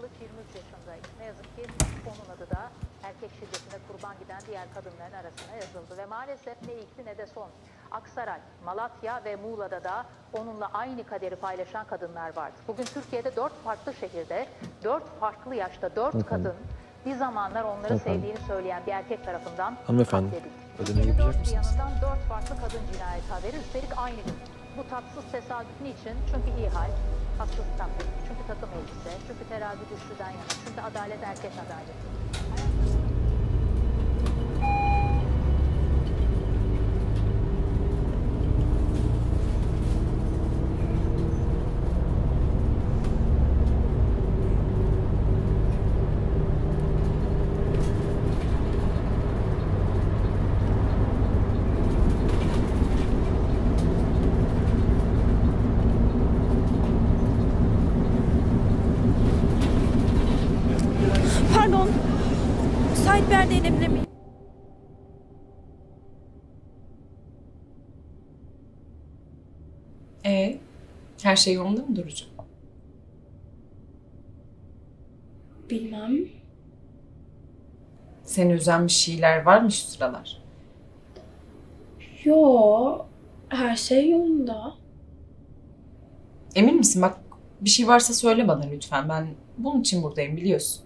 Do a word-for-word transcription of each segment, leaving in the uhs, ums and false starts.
Kılıç yirmi üç yaşındaydı. Ne yazık ki onun adı da erkek şiddetine kurban giden diğer kadınların arasına yazıldı. Ve maalesef ne ilkti ne de son. Aksaray, Malatya ve Muğla'da da onunla aynı kaderi paylaşan kadınlar vardı. Bugün Türkiye'de dört farklı şehirde, dört farklı yaşta dört kadın bir zamanlar onları Hanımefendi. sevdiğini söyleyen bir erkek tarafından Hanımefendi, katledildi. ödemeyi Ülkenin yapacak dört bir mısınız? yanından dört farklı kadın cinayeti haberi, üstelik aynı gün. Bu tatsız tesadüf niçin? Çünkü iyi hal, tatsız tatlı, çünkü takım elbise, çünkü terazi güçlüden yana, çünkü adalet erkek adaleti. Pardon. Müsait bir yerde inebilir miyim? Ee, her şey yolunda mı Duru'cum? Bilmem. Seni üzen bir şeyler var mı şu sıralar? Yo, her şey yolunda. Emin misin? Bak bir şey varsa söyle bana lütfen. Ben bunun için buradayım biliyorsun.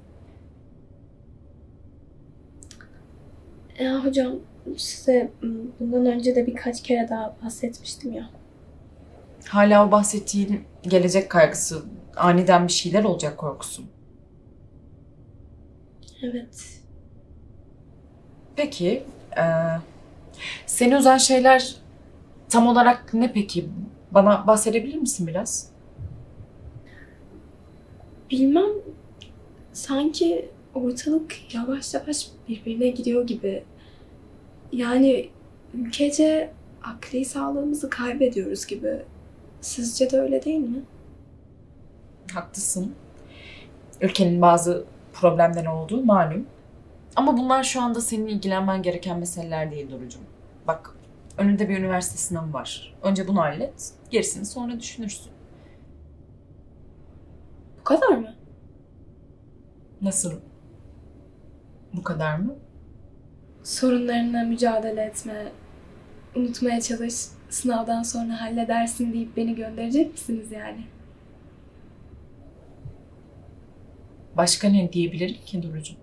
Ya hocam, size bundan önce de birkaç kere daha bahsetmiştim ya. Hala o bahsettiğin gelecek kaygısı, aniden bir şeyler olacak korkusu. Evet. Peki, e, seni üzen şeyler tam olarak ne peki? Bana bahsedebilir misin biraz? Bilmem, sanki ortalık yavaş yavaş birbirine gidiyor gibi. Yani ülkece akli sağlığımızı kaybediyoruz gibi. Sizce de öyle değil mi? Haklısın. Ülkenin bazı problemleri olduğu malum. Ama bunlar şu anda senin ilgilenmen gereken meseleler değil Duru'cum. Bak, önünde bir üniversite sınavı var. Önce bunu hallet, gerisini sonra düşünürsün. Bu kadar mı? Nasıl? Bu kadar mı? Sorunlarına mücadele etme, unutmaya çalış, sınavdan sonra halledersin deyip beni gönderecek misiniz yani? Başka ne diyebilirim ki Duru'cum?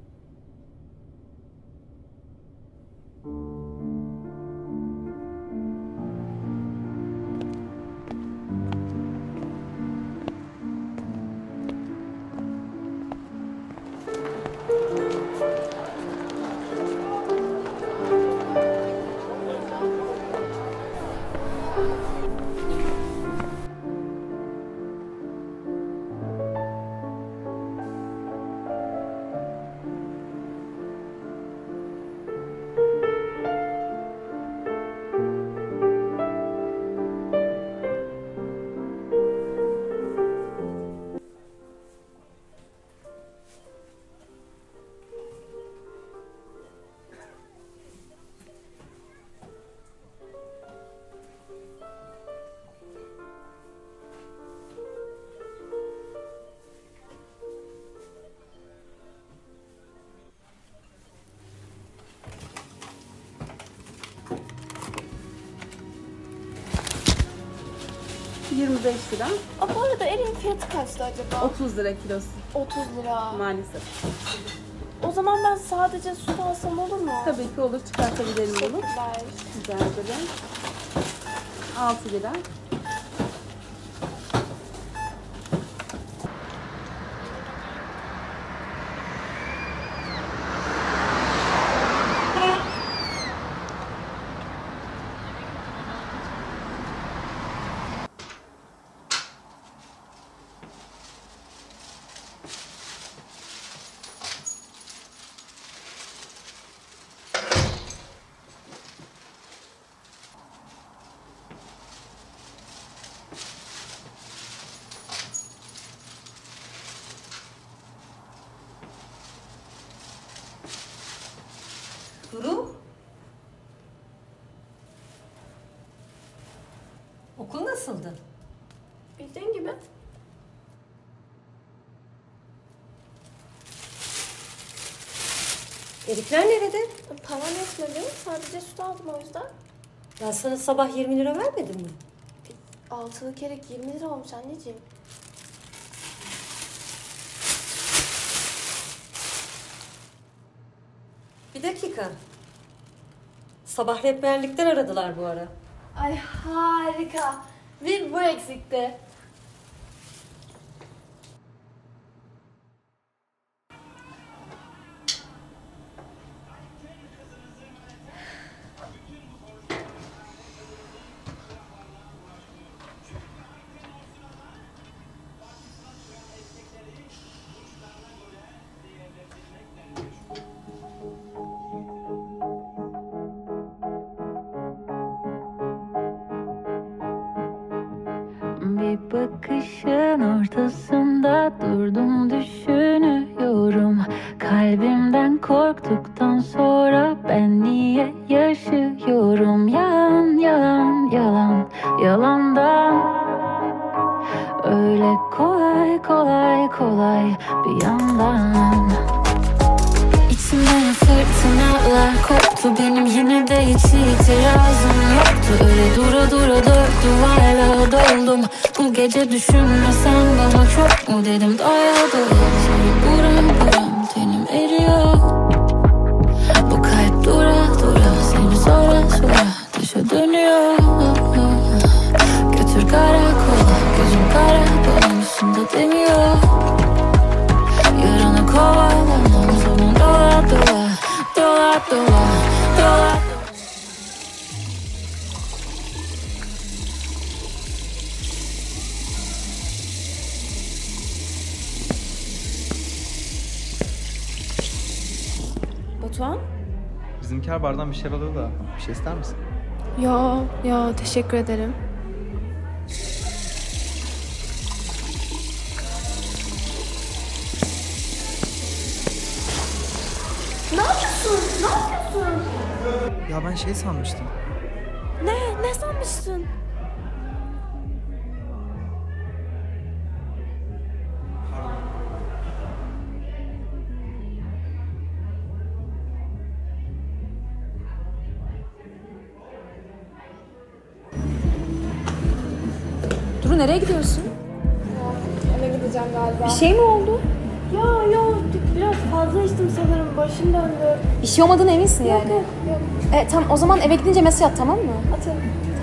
yirmi beş lira, Aa, bu arada eriğin fiyatı kaçtı acaba? otuz lira kilosu otuz lira. maalesef. O zaman ben sadece süt alsam olur mu? Tabii ki olur, çıkartabilirim bunu. Teşekkürler. Rica ederim. altı lira. Duru? Okul nasıldı? Bildiğin gibi. Erikler nerede? Param yetmedi. Sadece süt aldım o yüzden. Ben sana sabah yirmi lira vermedim mi? Altılı kerek yirmi lira olmuş anneciğim. Bir dakika. Sabah rehberlikten aradılar bu ara. Ay harika. Bir bu eksikti. Bir bakışın ortasında durdum düşünüyorum. Kalbimden korktuktan sonra ben niye yaşıyorum? Yalan yalan yalan yalandan. Öyle kolay kolay kolay bir yandan. İçimden fırtınalar koptu benim, yine de hiç itirazım yoktu. Öyle dura dura dört duvarla doldum. Bu gece düşünmesen bana çok mu dedim. Doya doya seni buram buram tenim eriyor. Bu kalp dura dura seni sonra sonra dışa dönüyor. Götür karakola gözüm kara konusunda demiyor. Yarını kovalamam zaman dola dola dola dola dola. Batuhan? Bizimkiler bardan bir şeyler alıyor da bir şey ister misin? Ya ya teşekkür ederim. Ne yapıyorsun? Ne yapıyorsun? Ya ben şey sanmıştım. Ne? Ne sanmıştın? Duru nereye gidiyorsun? Eve gideceğim galiba. Bir şey mi oldu? Ya ya biraz fazla içtim sanırım. Başım döndü. Bir şey olmadığına eminsin yani. Yok yok. E, tamam o zaman eve gidince mesaj at, tamam mı? Atarım.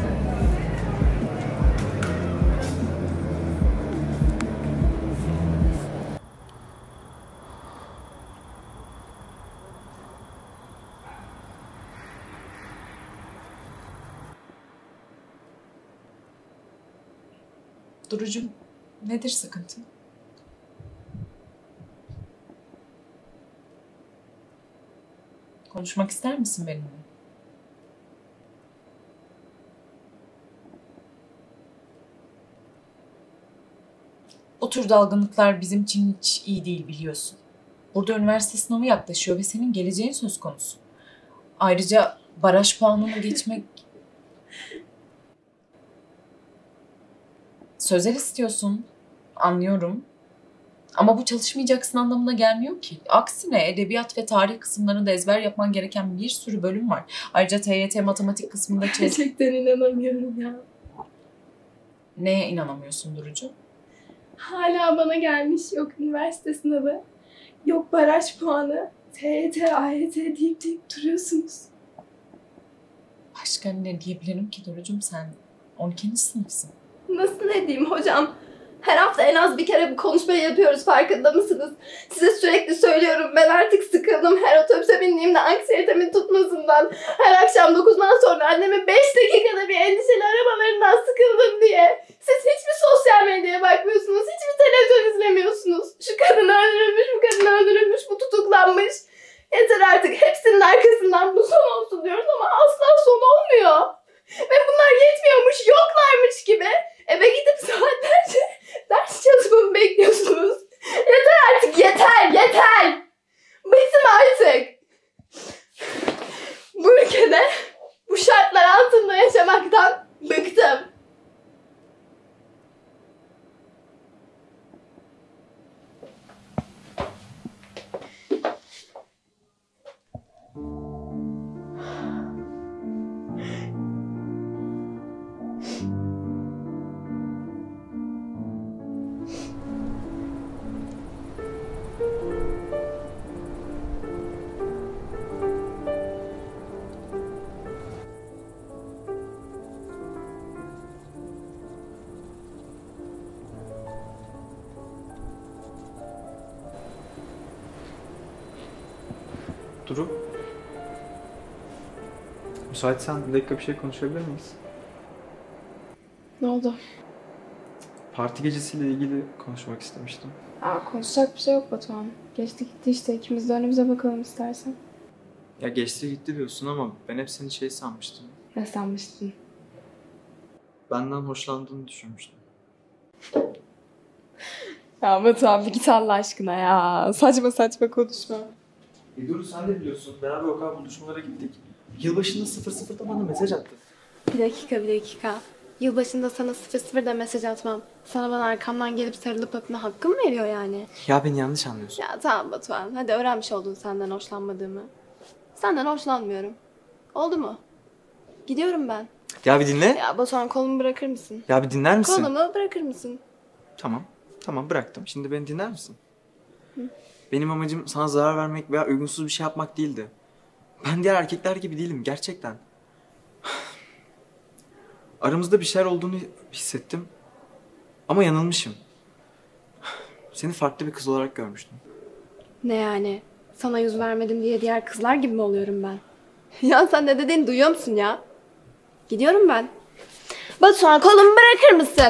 Durucum, nedir sıkıntı? Konuşmak ister misin benimle? O tür dalgınlıklar bizim için hiç iyi değil, biliyorsun. Burada üniversite sınavı yaklaşıyor ve senin geleceğin söz konusu. Ayrıca baraj puanını geçmek... Sözel istiyorsun, anlıyorum. Ama bu çalışmayacaksın anlamına gelmiyor ki. Aksine edebiyat ve tarih kısımlarında ezber yapman gereken bir sürü bölüm var. Ayrıca T Y T matematik kısmında... Gerçekten inanamıyorum ya. Neye inanamıyorsun Durucu? Hala bana gelmiş, yok üniversite sınavı, yok baraj puanı, T Y T, A Y T deyip deyip duruyorsunuz. Başka ne diyebilirim ki Durucum, sen on ikinci sınıfsın. Nasıl ne diyeyim hocam? Her hafta en az bir kere bu konuşmayı yapıyoruz, farkında mısınız? Size sürekli söylüyorum, ben artık sıkıldım her otobüse bindiğimde anksiyetimin tutmasından. Her akşam dokuzdan sonra annemin beş dakikada bir endişeli aramalarından sıkıldım diye. Siz hiçbir sosyal medyaya bakmıyorsunuz, hiçbir televizyon izlemiyorsunuz. Şu kadın öldürülmüş, bu kadın öldürülmüş, bu tutuklanmış. Yeter artık, hepsinin arkasından bu son olsun diyoruz ama asla son olmuyor. Ve bunlar yetmiyormuş, yoklarmış gibi eve gidip saatlerce ders çalışmamı bekliyorsunuz. Yeter artık, yeter, yeter! Bıktım artık! Bu ülkede bu şartlar altında yaşamaktan bıktım. Duru. Müsaitsen bir dakika bir şey konuşabilir miyiz? Ne oldu? Parti gecesiyle ilgili konuşmak istemiştim. Aa, konuşacak bir şey yok Batuhan. Geçti gitti işte. İkimiz de önümüze bakalım istersen. Ya geçti gitti diyorsun ama ben hep seni şey sanmıştım. Ne sanmıştın? Benden hoşlandığını düşünmüştüm. Ya Batuhan bir git Allah aşkına ya. Saçma saçma konuşma. E Duru sen de biliyorsun. Beraber o kadar buluşmalara gittik. Yılbaşında sıfır sıfırda bana mesaj attı. Bir dakika bir dakika. Yılbaşında sana sıfır sıfırda mesaj atmam. Sana bana arkamdan gelip sarılıp öpme hakkım veriyor yani. Ya beni yanlış anlıyorsun. Ya tamam Batuhan. Hadi öğrenmiş oldun senden hoşlanmadığımı. Senden hoşlanmıyorum. Oldu mu? Gidiyorum ben. Ya bir dinle. Ya Batuhan kolumu bırakır mısın? Ya bir dinler misin? Kolumu bırakır mısın? Tamam. Tamam bıraktım. Şimdi beni dinler misin? Hı? Benim amacım sana zarar vermek veya uygunsuz bir şey yapmak değildi. Ben diğer erkekler gibi değilim gerçekten. Aramızda bir şeyler olduğunu hissettim. Ama yanılmışım. Seni farklı bir kız olarak görmüştüm. Ne yani? Sana yüz vermedim diye diğer kızlar gibi mi oluyorum ben? Ya sen ne dediğini duyuyor musun ya? Gidiyorum ben. Batuhan kolumu bırakır mısın?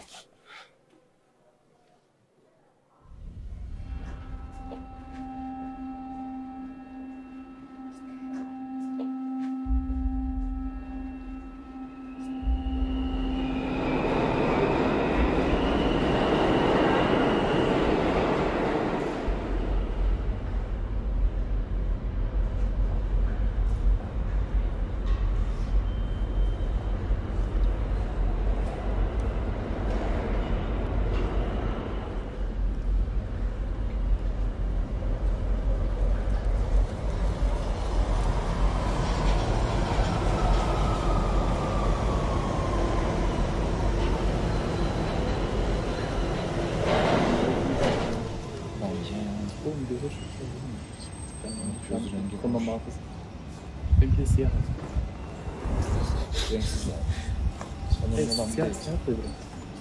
Benimki de siyah. Renksiz yani. Evet, siyah, siyah koyuyorum.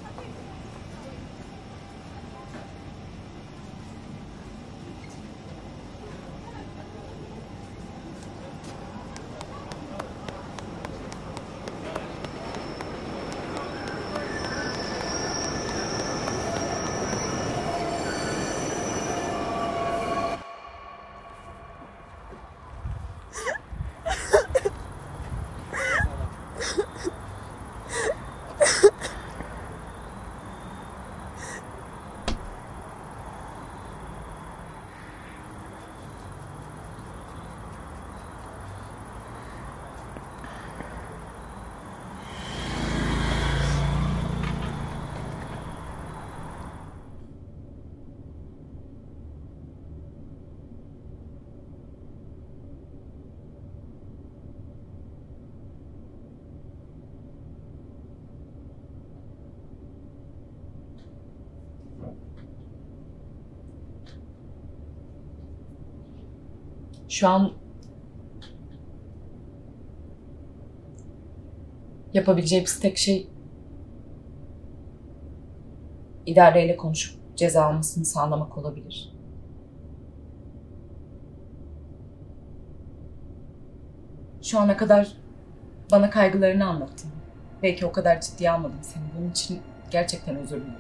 Şu an yapabileceğimiz tek şey idareyle konuşup ceza almasını sağlamak olabilir. Şu ana kadar bana kaygılarını anlattın. Belki o kadar ciddiye almadım seni. Bunun için gerçekten özür dilerim.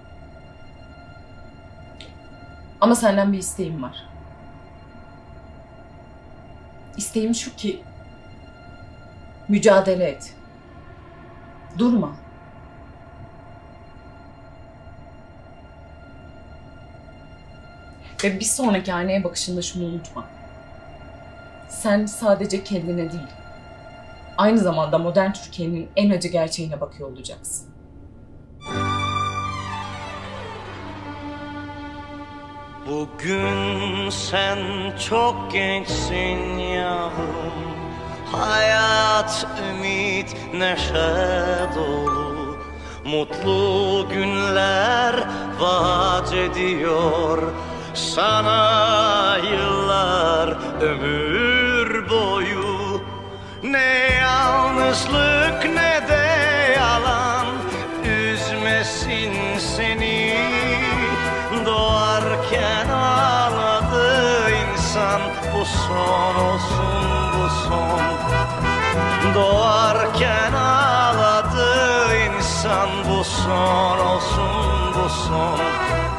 Ama senden bir isteğim var. İsteğim şu ki mücadele et. Durma. Ve bir sonraki aynaya bakışında şunu unutma. Sen sadece kendine değil, aynı zamanda modern Türkiye'nin en acı gerçeğine bakıyor olacaksın. Bugün sen çok gençsin yavrum. Hayat, ümit, neşe dolu. Mutlu günler vaat ediyor sana yıllar, ömür boyu. Ne yalnızlık ne de yalan üzmesin seni. Doğarken ağladı insan bu son olsun bu son. Doğarken ağladı insan, bu son olsun bu son.